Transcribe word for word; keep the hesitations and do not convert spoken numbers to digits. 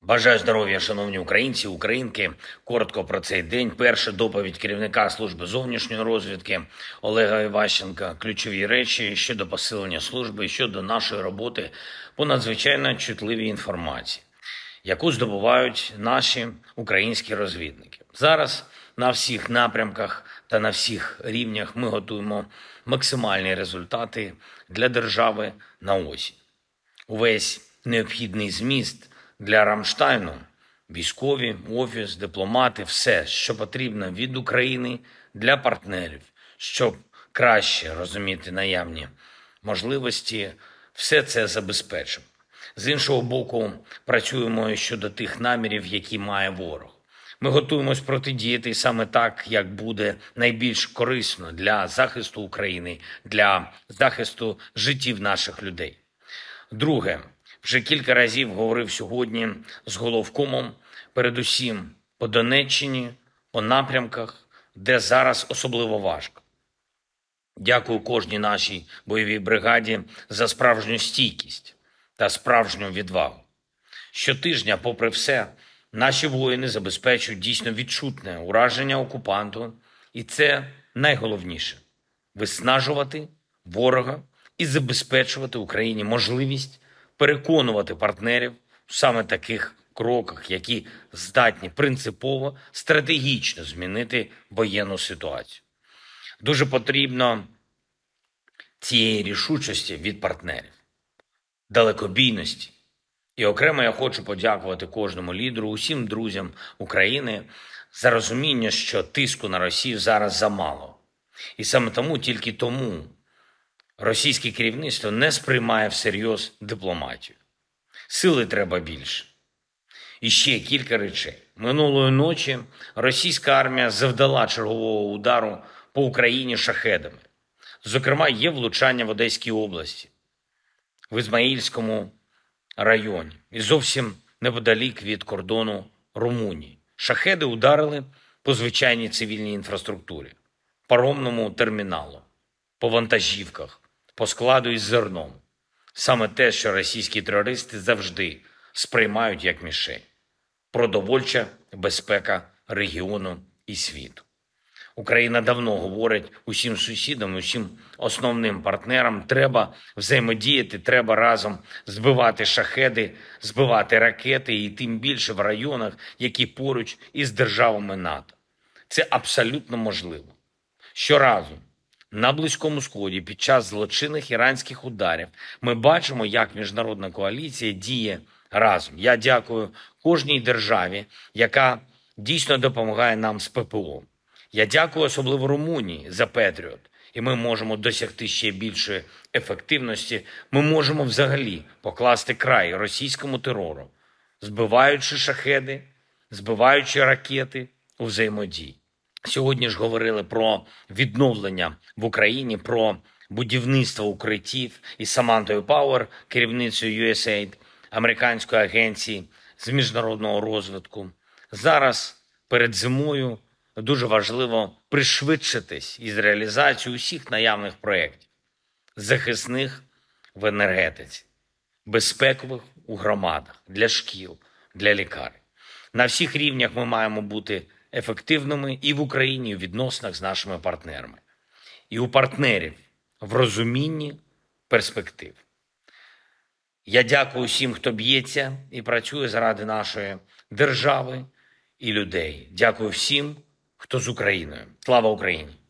Бажаю здоров'я, шановні українці, українки. Коротко про цей день. Перша доповідь керівника служби зовнішньої розвідки Олега Іващенка. Ключові речі щодо посилення служби, щодо нашої роботи по надзвичайно чутливій інформації, яку здобувають наші українські розвідники. Зараз на всіх напрямках та на всіх рівнях ми готуємо максимальні результати для держави на осінь. Увесь необхідний зміст для Рамштайну – військові, офіс, дипломати – все, що потрібно від України для партнерів, щоб краще розуміти наявні можливості, все це забезпечимо. З іншого боку, працюємо і щодо тих намірів, які має ворог. Ми готуємось протидіяти саме так, як буде найбільш корисно для захисту України, для захисту життів наших людей. Друге. Вже кілька разів говорив сьогодні з головкомом, передусім по Донеччині, по напрямках, де зараз особливо важко. Дякую кожній нашій бойовій бригаді за справжню стійкість та справжню відвагу. Щотижня, попри все, наші воїни забезпечують дійсно відчутне ураження окупанту, і це найголовніше – виснажувати ворога і забезпечувати Україні можливість переконувати партнерів в саме таких кроках, які здатні принципово, стратегічно змінити воєнну ситуацію. Дуже потрібно цієї рішучості від партнерів, далекобійності. І окремо я хочу подякувати кожному лідеру, усім друзям України за розуміння, що тиску на Росію зараз замало. І саме тому, тільки тому, російське керівництво не сприймає всерйоз дипломатію. Сили треба більше. І ще кілька речей. Минулої ночі російська армія завдала чергового удару по Україні шахедами. Зокрема, є влучання в Одеській області, в Ізмаїльському районі і зовсім неподалік від кордону Румунії. Шахеди ударили по звичайній цивільній інфраструктурі, паромному терміналу, по вантажівках, по складу із зерном. Саме те, що російські терористи завжди сприймають як мішень. Продовольча безпека регіону і світу. Україна давно говорить усім сусідам, усім основним партнерам, треба взаємодіяти, треба разом збивати шахеди, збивати ракети і тим більше в районах, які поруч із державами НАТО. Це абсолютно можливо. Щоразу на Близькому Сході під час злочинних іранських ударів ми бачимо, як міжнародна коаліція діє разом. Я дякую кожній державі, яка дійсно допомагає нам з ППО. Я дякую особливо Румунії за Петріот. І ми можемо досягти ще більшої ефективності. Ми можемо взагалі покласти край російському терору, збиваючи шахеди, збиваючи ракети у взаємодії. Сьогодні ж говорили про відновлення в Україні, про будівництво укриттів із Самантою Пауер, керівницею ю ес ей ай ді, американської агенції з міжнародного розвитку. Зараз перед зимою дуже важливо пришвидшитись із реалізацією усіх наявних проєктів, захисних в енергетиці, безпекових у громадах, для шкіл, для лікарень. На всіх рівнях ми маємо бути ефективними і в Україні, і в відносинах з нашими партнерами. І у партнерів в розумінні перспектив. Я дякую всім, хто б'ється і працює заради нашої держави і людей. Дякую всім, хто з Україною. Слава Україні!